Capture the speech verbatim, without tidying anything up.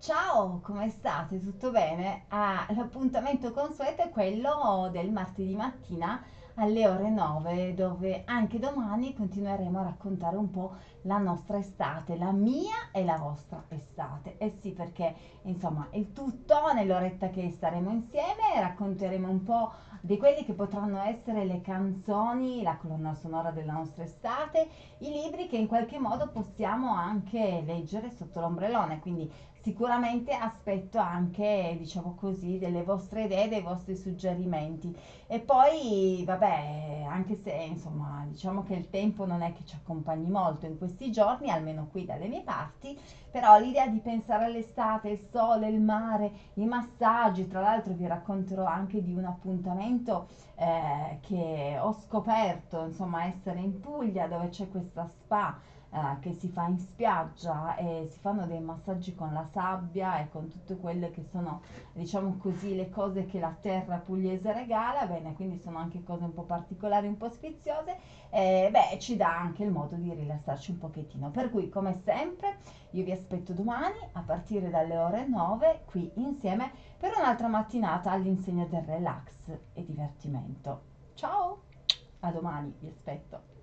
Ciao, come state? Tutto bene? Ah, l'appuntamento consueto è quello del martedì mattina alle ore nove, dove anche domani continueremo a raccontare un po' la nostra estate, la mia e la vostra estate. Eh sì, perché insomma il tutto nell'oretta che staremo insieme racconteremo un po' di quelli che potranno essere le canzoni, la colonna sonora della nostra estate, i libri che in qualche modo possiamo anche leggere sotto l'ombrellone, quindi sicuramente aspetto anche, diciamo così, delle vostre idee, dei vostri suggerimenti. E poi, vabbè, anche se insomma, diciamo che il tempo non è che ci accompagni molto in questi giorni, almeno qui dalle mie parti, però l'idea di pensare all'estate, il sole, il mare, i massaggi, tra l'altro vi racconterò anche di un appuntamento eh, che ho scoperto, insomma, essere in Puglia dove c'è questa spa eh, che si fa in spiaggia e si fanno dei massaggi con la sabbia e con tutte quelle che sono, diciamo così, le cose che la terra pugliese regala. Bene, quindi sono anche cose un po' particolari, un po' sfiziose. E beh, ci dà anche il modo di rilassarci un pochettino. Per cui, come sempre, io vi aspetto domani a partire dalle ore nove qui insieme per un'altra mattinata all'insegna del relax e divertimento. Ciao, a domani, vi aspetto.